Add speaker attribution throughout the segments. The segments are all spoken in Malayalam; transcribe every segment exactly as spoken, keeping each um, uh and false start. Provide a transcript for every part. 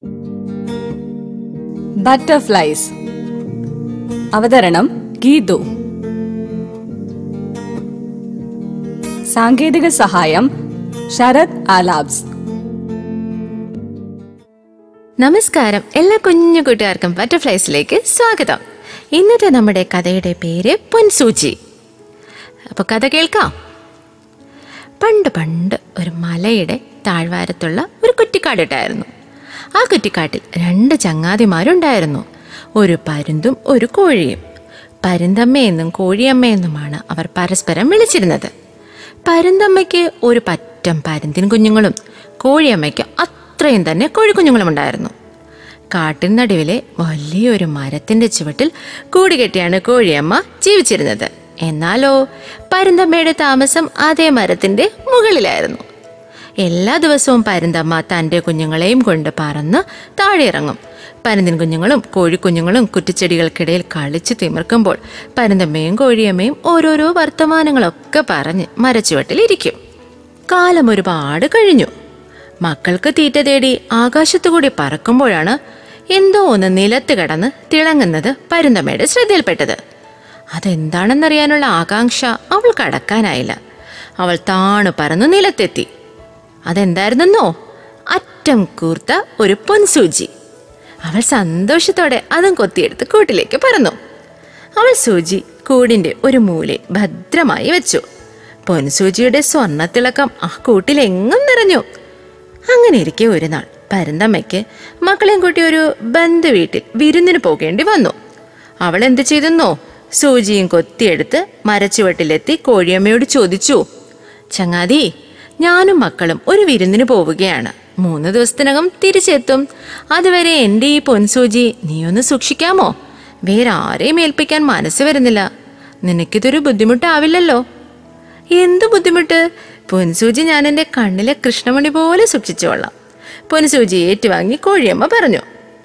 Speaker 1: ബട്ടർഫ്ലൈസ്. അവതരണം ഗീതു. സാങ്കേതിക സഹായം ശരത് ആലാബ്സ്.
Speaker 2: നമസ്കാരം, എല്ലാ കുഞ്ഞു കൂട്ടുകാർക്കും ബട്ടർഫ്ലൈസിലേക്ക് സ്വാഗതം. ഇന്നത്തെ നമ്മുടെ കഥയുടെ പേര് പൊൻസൂചി. അപ്പോൾ കഥ കേൾക്കാം. പണ്ട് പണ്ട് ഒരു മലയുടെ താഴ്വാരത്തുള്ള ഒരു കുറ്റിക്കാടിട്ടായിരുന്നു. ആ കുറ്റിക്കാട്ടിൽ രണ്ട് ചങ്ങാതിമാരുണ്ടായിരുന്നു, ഒരു പരുന്തും ഒരു കോഴിയും. പരുന്തമ്മയെന്നും കോഴിയമ്മയെന്നുമാണ് അവർ പരസ്പരം വിളിച്ചിരുന്നത്. പരുന്തമ്മയ്ക്ക് ഒരു പറ്റം പരുന്തിൻ കുഞ്ഞുങ്ങളും കോഴിയമ്മയ്ക്ക് അത്രയും തന്നെ കോഴിക്കുഞ്ഞുങ്ങളും ഉണ്ടായിരുന്നു. കാട്ടിൻ നടുവിലെ വലിയൊരു മരത്തിൻ്റെ ചുവട്ടിൽ കൂടുകെട്ടിയാണ് കോഴിയമ്മ ജീവിച്ചിരുന്നത്. എന്നാലോ പരുന്തമ്മയുടെ താമസം അതേ മരത്തിൻ്റെ മുകളിലായിരുന്നു. എല്ലാ ദിവസവും പരുന്തമ്മ തൻ്റെ കുഞ്ഞുങ്ങളെയും കൊണ്ട് പറന്ന് താഴെ ഇറങ്ങും. പരുന്തിൻ കുഞ്ഞുങ്ങളും കോഴിക്കുഞ്ഞുങ്ങളും കുറ്റിച്ചെടികൾക്കിടയിൽ കളിച്ച് തിമിർക്കുമ്പോൾ പരുന്തമ്മയും കോഴിയമ്മയും ഓരോരോ വർത്തമാനങ്ങളൊക്കെ പറഞ്ഞ് മരച്ചുവട്ടിലിരിക്കും. കാലം ഒരുപാട് കഴിഞ്ഞു. മക്കൾക്ക് തീറ്റ തേടി ആകാശത്തുകൂടി പറക്കുമ്പോഴാണ് എന്തോ ഒന്ന് നിലത്ത് കിടന്ന് തിളങ്ങുന്നത് പരുന്തമ്മയുടെ ശ്രദ്ധയിൽപ്പെട്ടത്. അതെന്താണെന്നറിയാനുള്ള ആകാംക്ഷ അവൾക്ക് അടക്കാനായില്ല. അവൾ താണു പറന്ന് നിലത്തെത്തി. അതെന്തായിരുന്നെന്നോ? അറ്റം കൂർത്ത ഒരു പൊൻസൂചി. അവൾ സന്തോഷത്തോടെ അതും കൊത്തിയെടുത്ത് കൂട്ടിലേക്ക് പറന്നു. അവൾ സൂചി കൂടിൻ്റെ ഒരു മൂലയിൽ ഭദ്രമായി വെച്ചു. പൊൻസൂചിയുടെ സ്വർണ്ണത്തിളക്കം ആ കൂട്ടിലെങ്ങും നിറഞ്ഞു. അങ്ങനെ ഇരിക്കെ ഒരു നാൾ പരുന്തമ്മയ്ക്ക് മക്കളെയും കൂട്ടി ഒരു ബന്ധു വീട്ടിൽ വിരുന്നിന് പോകേണ്ടി വന്നു. അവൾ എന്ത് ചെയ്തെന്നോ? സൂചിയും കൊത്തിയെടുത്ത് മരച്ചുവട്ടിലെത്തി കോഴിയമ്മയോട് ചോദിച്ചു, ചങ്ങാതി, ഞാനും മക്കളും ഒരു വിരുന്നിന് പോവുകയാണ്. മൂന്ന് ദിവസത്തിനകം തിരിച്ചെത്തും. അതുവരെ എൻ്റെ ഈ പൊൻസൂചി നീ ഒന്ന് സൂക്ഷിക്കാമോ? വേറെ ആരെയും ഏൽപ്പിക്കാൻ മനസ്സ് വരുന്നില്ല. നിനക്കിതൊരു ബുദ്ധിമുട്ടാവില്ലല്ലോ? എന്തു ബുദ്ധിമുട്ട്? പൊൻസൂചി ഞാൻ എൻ്റെ കണ്ണിലെ കൃഷ്ണമണി പോലെ സൂക്ഷിച്ചോളാം. പൊൻസൂചി ഏറ്റുവാങ്ങി കോഴിയമ്മ പറഞ്ഞു.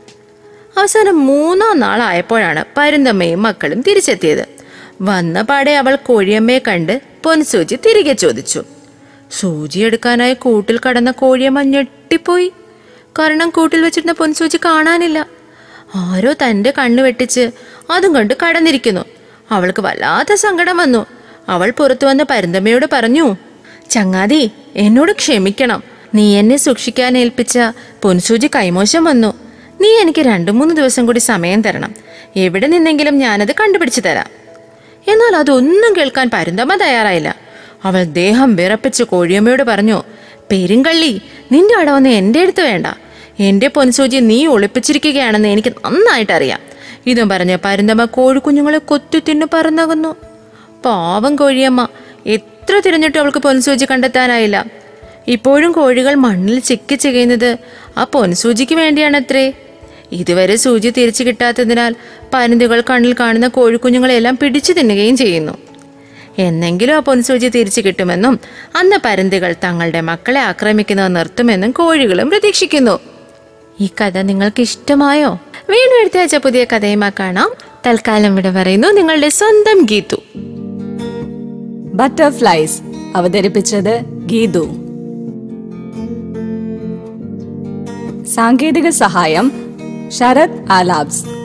Speaker 2: അവസാനം മൂന്നാം നാളായപ്പോഴാണ് പരുന്തമ്മയും മക്കളും തിരിച്ചെത്തിയത്. വന്ന പാടെ അവൾ കോഴിയമ്മയെ കണ്ട് പൊൻസൂചി തിരികെ ചോദിച്ചു. സൂചിയെടുക്കാനായി കൂട്ടിൽ കടന്ന കോഴിയമ്മ ഞെട്ടിപ്പോയി. കാരണം കൂട്ടിൽ വെച്ചിരുന്ന പൊൻസൂചി കാണാനില്ല. ആരോ തൻ്റെ കണ്ണ് വെട്ടിച്ച് അതും കൊണ്ട് കടന്നിരിക്കുന്നു. അവൾക്ക് വല്ലാത്ത സങ്കടം വന്നു. അവൾ പുറത്തു വന്ന് പരുന്തമ്മയോട് പറഞ്ഞു, ചങ്ങാതി, എന്നോട് ക്ഷമിക്കണം. നീ എന്നെ സൂക്ഷിക്കാൻ ഏൽപ്പിച്ച പൊൻസൂചി കൈമോശം വന്നു. നീ എനിക്ക് രണ്ടു മൂന്ന് ദിവസം കൂടി സമയം തരണം. എവിടെ നിന്നെങ്കിലും ഞാനത് കണ്ടുപിടിച്ചു തരാം. എന്നാൽ അതൊന്നും കേൾക്കാൻ പരുന്തമ്മ തയ്യാറായില്ല. അവൾ ദേഹം വിറപ്പിച്ച് കോഴിയമ്മയോട് പറഞ്ഞു, പെരുങ്കള്ളി, നിന്റെ അടവൊന്നും എൻ്റെ അടുത്ത് വേണ്ട. എൻ്റെ പൊൻസൂചി നീ ഒളിപ്പിച്ചിരിക്കുകയാണെന്ന് എനിക്ക് നന്നായിട്ടറിയാം. ഇതും പറഞ്ഞ് പരുന്തമ്മ കോഴിക്കുഞ്ഞുങ്ങളെ കൊത്തി തിന്നു പറന്നകുന്നു. പാവം കോഴിയമ്മ. എത്ര തിരഞ്ഞിട്ടും അവൾക്ക് പൊൻസൂചി കണ്ടെത്താനായില്ല. ഇപ്പോഴും കോഴികൾ മണ്ണിൽ ചിക്കി ചെയ്യുന്നത് ആ പൊൻസൂചിക്ക് വേണ്ടിയാണത്രേ. ഇതുവരെ സൂചി തിരിച്ചു കിട്ടാത്തതിനാൽ പരുന്തുകൾ കണ്ണിൽ കാണുന്ന കോഴിക്കുഞ്ഞുങ്ങളെല്ലാം പിടിച്ചു തിന്നുകയും ചെയ്യുന്നു. എന്നെങ്കിലും ആ പൊൻസൂചി തിരിച്ചു കിട്ടുമെന്നും അന്ന് പരുന്തുകൾ തങ്ങളുടെ മക്കളെ ആക്രമിക്കുന്നത് നിർത്തുമെന്നും കോഴികളും പ്രതീക്ഷിക്കുന്നു. ഈ കഥ നിങ്ങൾക്ക് ഇഷ്ടമായോ? വീണ്ടും എടുത്തയച്ച പുതിയ കഥയുമായി കാണാം. തൽക്കാലം ഇവിടെ പറയുന്നു നിങ്ങളുടെ സ്വന്തം ഗീതു.
Speaker 1: ബട്ടർഫ്ലൈസ് അവതരിപ്പിച്ചത് ഗീതു. സാങ്കേതിക സഹായം ശരത് ആലാബ്സ്.